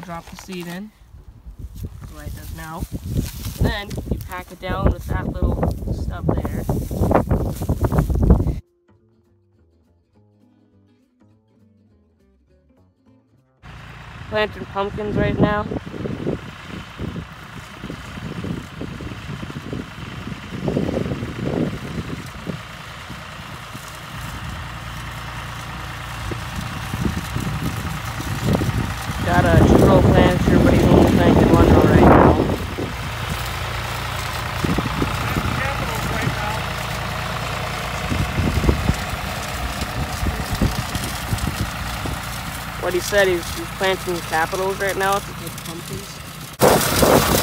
drop the seed in, the way it does now. Then you pack it down with that little stub there. Planting pumpkins right now. Got a stroll planter, but he's only planting one row right now. What he said, he's planting capitals right now with pumpkins.